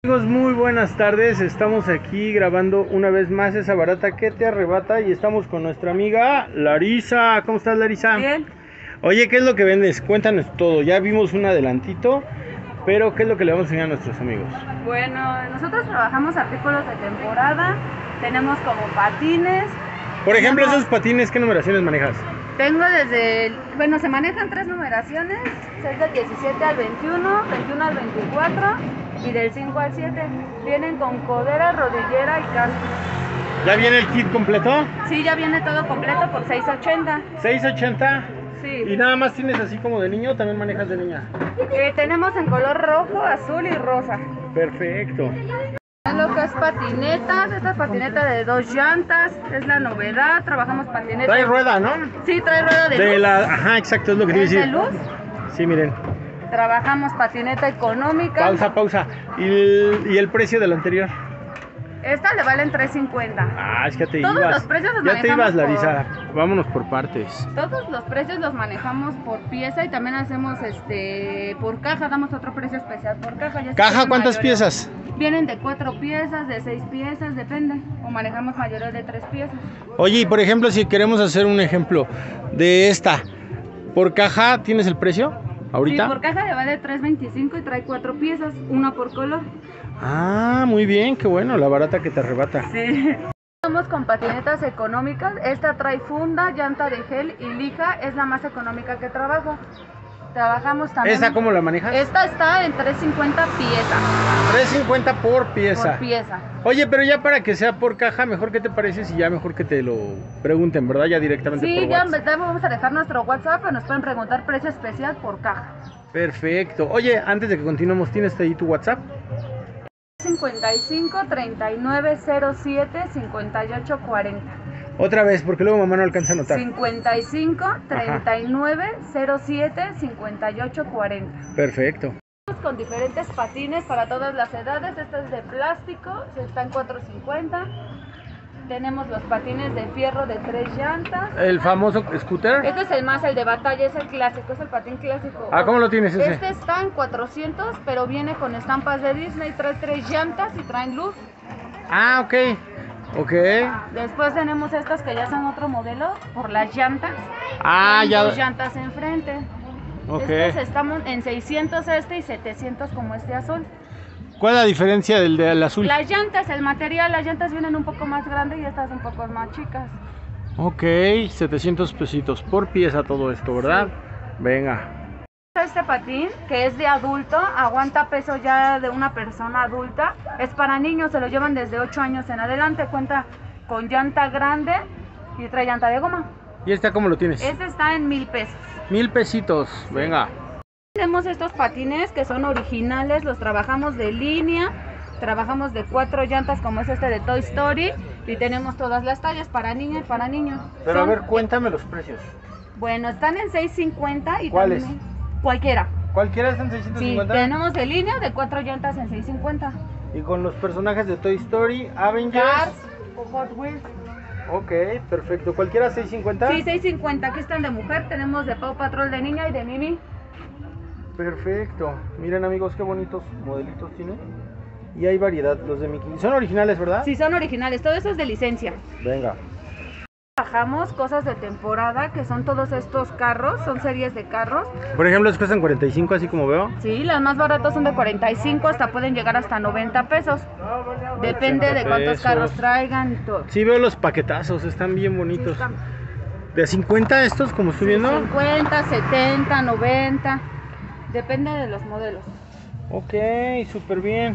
Amigos, muy buenas tardes. Estamos aquí grabando una vez más esa barata que te arrebata y estamos con nuestra amiga Larisa. ¿Cómo estás, Larisa? Bien. Oye, ¿qué es lo que vendes? Cuéntanos todo. Ya vimos un adelantito, pero ¿qué es lo que le vamos a enseñar a nuestros amigos? Bueno, nosotros trabajamos artículos de temporada, tenemos como patines. Por ejemplo, esos patines, ¿qué numeraciones manejas? Tengo bueno, se manejan 3 numeraciones, es del 17 al 21, 21 al 24 y del 5 al 7. Vienen con codera, rodillera y casco. ¿Ya viene el kit completo? Sí, ya viene todo completo por $6.80. ¿6.80? Sí. ¿Y nada más tienes así como de niño o también manejas de niña? Tenemos en color rojo, azul y rosa. Perfecto. Lo que es patinetas, esta patineta de 2 llantas, es la novedad, trabajamos patinetas. Trae rueda, ¿no? Sí, trae rueda de luz. Ajá, exacto, es lo que te iba a decir. ¿De luz? Sí, miren. Trabajamos patineta económica. Pausa. ¿Y el precio del anterior? Esta le valen $3.50. Ah, es que ya te Todos ibas. los precios los Ya te ibas, manejamos Larisa. Vámonos por partes. Todos los precios los manejamos por pieza y también hacemos por caja, damos otro precio especial por caja. ¿Caja cuántas piezas? Vienen de 4 piezas, de 6 piezas, depende. O manejamos mayores de 3 piezas. Oye, y por ejemplo, si queremos hacer un ejemplo de esta, ¿por caja tienes el precio ahorita? Sí, por caja le vale $3.25 y trae 4 piezas, una por color. Ah, muy bien, qué bueno, la barata que te arrebata. Sí. Estamos con patinetas económicas. Esta trae funda, llanta de gel y lija. Es la más económica que trabajo. Trabajamos también. ¿Esa cómo la manejas? Esta está en $3.50 pieza. $3.50 por pieza. Por pieza. Oye, pero ya para que sea por caja, mejor que te parece si ya mejor que te lo pregunten, ¿verdad? Ya directamente Sí, por ya WhatsApp. vamos a dejar nuestro WhatsApp, pero nos pueden preguntar precio especial por caja. Perfecto. Oye, antes de que continuemos, ¿tienes ahí tu WhatsApp? 55 39 07 58 40. Otra vez, porque luego mamá no alcanza a notar. 55 39 07 58 40. Perfecto. Con diferentes patines para todas las edades. Este es de plástico, está en $4.50. Tenemos los patines de fierro de 3 llantas. ¿El famoso scooter? Este es el de batalla, es el clásico, es el patín clásico. Ah, ¿cómo lo tienes ese? Este está en 400, pero viene con estampas de Disney, trae 3 llantas y traen luz. Ah, ok. Después tenemos estas que ya son otro modelo por las llantas. Ah, Traen ya. 2 llantas enfrente. Ok. Estos estamos en 600 y 700 como este azul. ¿Cuál es la diferencia del azul? Las llantas, el material, las llantas vienen un poco más grandes y estas un poco más chicas. Ok, 700 pesitos por pieza todo esto, ¿verdad? Sí. Venga. Este patín, que es de adulto, aguanta peso ya de una persona adulta. Es para niños, se lo llevan desde 8 años en adelante. Cuenta con llanta grande y trae llanta de goma. ¿Y esta cómo lo tienes? Este está en 1,000 pesos. 1,000 pesitos, venga. Tenemos estos patines que son originales, los trabajamos de línea, trabajamos de 4 llantas como es este de Toy Story y tenemos todas las tallas para niña y para niño. Pero a ver, cuéntame los precios. Bueno, están en $6.50 y ¿cuáles? también cualquiera. ¿Cualquiera están en Sí, 650? tenemos de línea de 4 llantas en $6.50. Y con los personajes de Toy Story, Avengers. Cars o Hot Wheels. Ok, perfecto. ¿Cualquiera 650? Sí, $6.50. Aquí están de mujer, tenemos de Paw Patrol de niña y de Mimi. Perfecto. Miren amigos, qué bonitos modelitos tiene. Y hay variedad, los de Mickey. Son originales, ¿verdad? Sí, son originales, todo eso es de licencia. Venga. Trabajamos cosas de temporada, que son todos estos carros, son series de carros. Por ejemplo, les cuestan 45, así como veo. Sí, las más baratas son de 45, hasta pueden llegar hasta 90 pesos. Depende de cuántos carros traigan y todo. Sí, veo los paquetazos, están bien bonitos. Sí, están... ¿De 50 estos, como estoy viendo? 50, 70, 90, depende de los modelos. Ok, súper bien.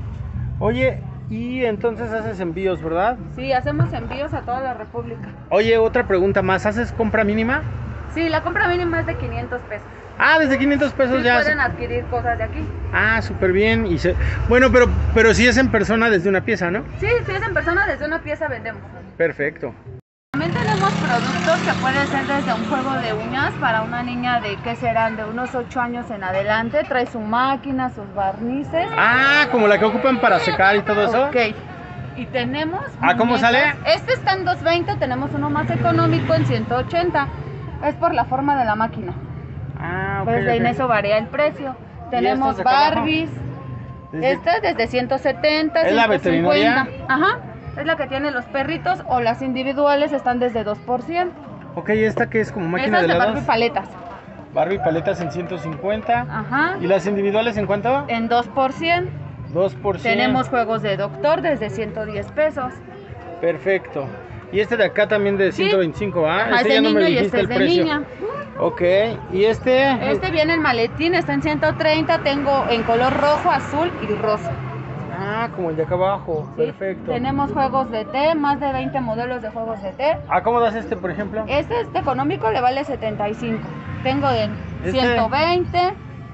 Oye, y entonces haces envíos, ¿verdad? Sí, hacemos envíos a toda la República. Oye, otra pregunta más, ¿haces compra mínima? Sí, la compra mínima es de 500 pesos. Ah, desde 500 pesos Sí, ya. pueden adquirir cosas de aquí. Ah, súper bien. Bueno, pero si es en persona desde una pieza, ¿no? Sí, si es en persona, desde una pieza vendemos. Perfecto. También tenemos productos que pueden ser desde un juego de uñas para una niña de, ¿qué serán? De unos 8 años en adelante. Trae su máquina, sus barnices. Ah, como la que ocupan para secar y todo eso. Ok. Y tenemos... Ah, ¿cómo sale? Este está en 220, tenemos uno más económico en 180. Es por la forma de la máquina. Ah, ok. Pues en eso varía el precio. Tenemos estos de acá abajo? Barbies. Esta es desde 170, ¿Es la 150. veterinaria? Ajá, es la que tiene los perritos, o las individuales están desde 2%. Ok, ¿esta que es como máquina Esas de de helados? Barbie paletas. Barbie paletas en 150. Ajá. ¿Y las individuales en cuánto? En 2%. 2%. Tenemos juegos de doctor desde 110 pesos. Perfecto. Y este de acá también de 125, ¿ah? Ajá, Este es de ya no me niño y dijiste este el es de precio. niña. Ok, y este... Este viene en maletín, está en 130, tengo en color rojo, azul y rosa. Ah, como el de acá abajo, ¿Sí? perfecto. Tenemos juegos de té, más de 20 modelos de juegos de té. ¿Ah, cómo das este, por ejemplo? Este económico, le vale 75. Tengo de ¿Este? 120,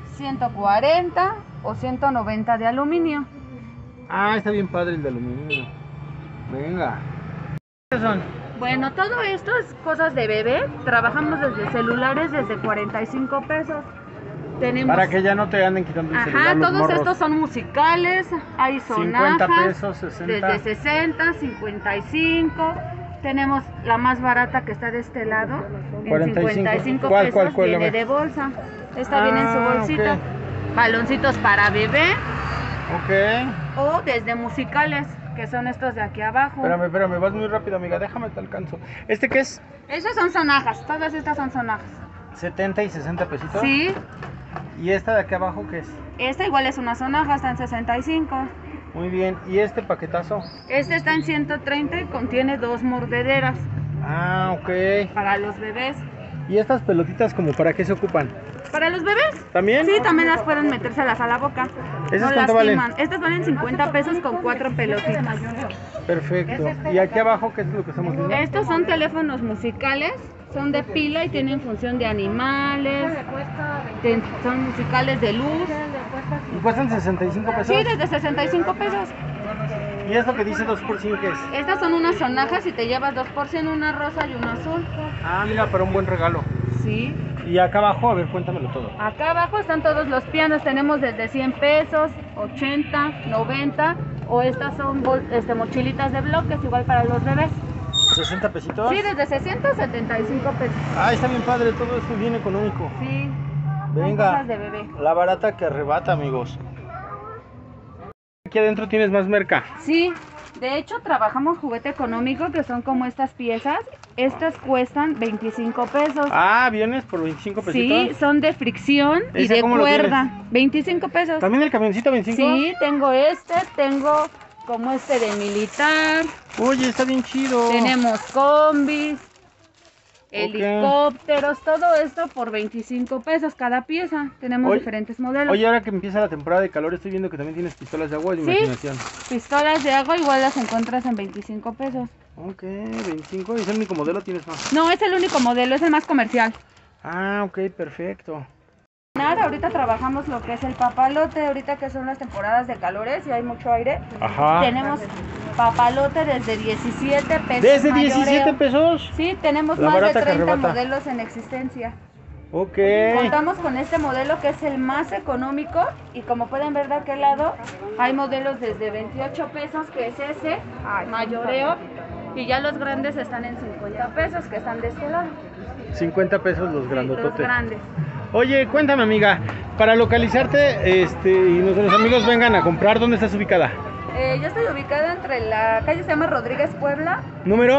140 o 190 de aluminio. Ah, está bien padre el de aluminio. Venga. ¿Qué son? Bueno, todo esto es cosas de bebé. Trabajamos desde celulares desde 45 pesos. Tenemos... Para que ya no te anden quitando el celular Ajá, los todos morros. estos son musicales, hay 50 sonajas, pesos, 60. desde 60, 55. Tenemos la más barata que está de este lado, en 45. 55 ¿Cuál, pesos, cuál, cuál? A viene ver. de bolsa. Esta viene en su bolsita. ok. Baloncitos para bebé Ok. o desde musicales, que son estos de aquí abajo. Espérame, vas muy rápido, amiga, déjame te alcanzo. ¿Este qué es? Estas son sonajas, todas estas son sonajas. 70 y 60 pesitos. Sí, ¿Y esta de aquí abajo qué es? esta igual es una sonaja, está en 65. Muy bien. ¿Y este paquetazo? Este está en 130 y contiene 2 mordederas Ah, ok. para los bebés. ¿Y estas pelotitas como para qué se ocupan? ¿Para los bebés? ¿También? Sí, también las pueden metérselas a la boca. ¿Esas No cuánto valen? lastiman. Estas valen 50 pesos con 4 pelotitas. Perfecto. ¿Y aquí abajo qué es lo que estamos viendo? Estos son teléfonos musicales, son de pila y tienen función de animales, son musicales de luz. ¿Y cuestan 65 pesos? Sí, desde 65 pesos. ¿Y esto que dice 2 por 100 qué es? Estas son unas sonajas y te llevas 2 por 100, una rosa y una azul. Ah, mira, para un buen regalo. Sí. Y acá abajo, a ver, cuéntamelo todo. Acá abajo están todos los pianos, tenemos desde 100 pesos, 80, 90, o estas son mochilitas de bloques, igual para los bebés. ¿60 pesitos? Sí, desde 60 a 75 pesos. Ah, está bien padre, todo esto es bien económico. Sí, son Venga, cosas de bebé. la barata que arrebata, amigos. Aquí adentro tienes más merca. Sí, de hecho trabajamos juguete económico, que son como estas piezas. Estas cuestan 25 pesos. Ah, ¿vienes por 25 pesitos? Sí, son de fricción y ¿Ese de cómo lo cuerda. 25 pesos. ¿También el camioncito 25? Sí, tengo como este de militar. Oye, está bien chido. Tenemos combis, helicópteros, todo esto por 25 pesos cada pieza. Tenemos diferentes modelos. Oye, ahora que empieza la temporada de calor, estoy viendo que también tienes pistolas de agua de imaginación. Pistolas de agua igual las encuentras en 25 pesos. Ok, 25. ¿Es el único modelo? ¿Tienes más? No, es el único modelo, es el más comercial. Ah, ok, perfecto. Nada, ahorita trabajamos lo que es el papalote, ahorita que son las temporadas de calores y hay mucho aire. Ajá. Tenemos papalote desde 17 pesos. ¿Desde mayoreo. 17 pesos? Sí, tenemos La más de barata que 30 arrebata. modelos en existencia. Ok. Contamos con este modelo que es el más económico y como pueden ver de aquel lado hay modelos desde 28 pesos, que es ese, mayoreo, y ya los grandes están en 50 pesos, que están de este lado. 50 pesos los Sí, grandototes. los grandes. Oye, cuéntame, amiga, para localizarte y nuestros amigos vengan a comprar, ¿dónde estás ubicada? Yo estoy ubicada entre la calle, se llama Rodríguez Puebla, Número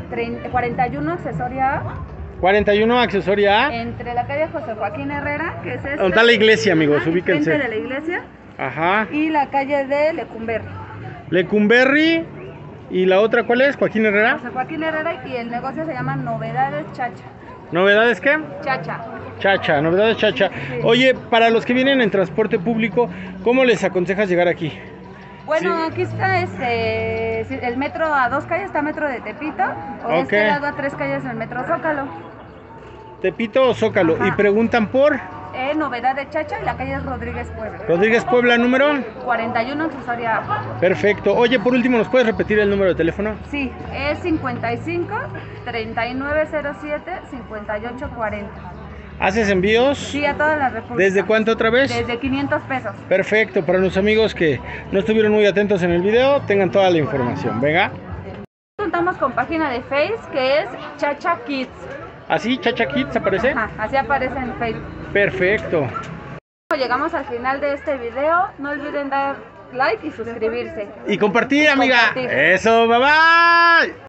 41 Accesoria A, 41, Accesoria A. entre la calle José Joaquín Herrera, que es esta. ¿Dónde está la iglesia, amigos? Ajá, Ubíquense. frente de la iglesia, Ajá. y la calle de Lecumberri. Lecumberri. ¿Y la otra cuál es? Joaquín Herrera. José Joaquín Herrera, y el negocio se llama Novedades Chacha. ¿Novedades qué? Chacha. Chacha, novedades Chacha. Sí. Oye, para los que vienen en transporte público, ¿cómo les aconsejas llegar aquí? Bueno, Sí. aquí está el metro, a 2 calles está metro de Tepito, o de Ok. este lado a 3 calles el metro Zócalo. Tepito o Zócalo. Ajá. Y preguntan por Novedades Chacha, y la calle es Rodríguez Puebla. Rodríguez Puebla, número. 41 Accesoria A. Perfecto. Oye, por último, ¿nos puedes repetir el número de teléfono? Sí, es 55 3907 5840. ¿Haces envíos? Sí, a toda la República. ¿Desde cuánto otra vez? Desde 500 pesos. Perfecto, para los amigos que no estuvieron muy atentos en el video, tengan toda la información. Venga. Contamos con página de Face que es Chacha Kids. ¿Así, Chacha Kids aparece? Ajá, así aparece en Facebook. Perfecto. llegamos al final de este video. No olviden dar like y suscribirse. Y compartir, amiga. Compartir. Eso, bye bye.